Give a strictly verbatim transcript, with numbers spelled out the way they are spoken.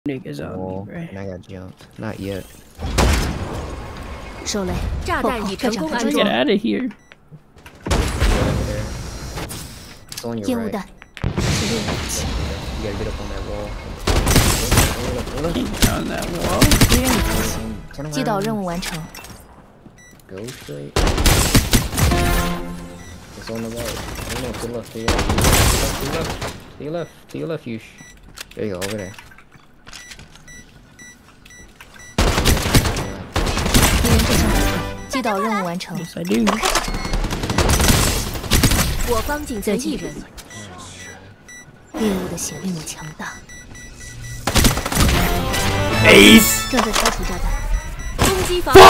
Niggas on Oh, me, and I got jumped. Not yet. 手雷， 炸弹已成功安 Get 装。 out of here. It's on your 烟雾 right. 弹，是猎武器， You gotta get up on that wall. On that wall. 敌人已突袭， Turn 击倒 around. 任务完成。 Go straight. It's on the right. Oh no, to the left, to your left, to your left, to your left, to your left, you sh There you go, over there. 敌人正向后退，击倒任务完成。 Yes, I do. 我方仅存一人。 猎物的血令我强大。 Ace. 正在消除炸弹。 攻击防。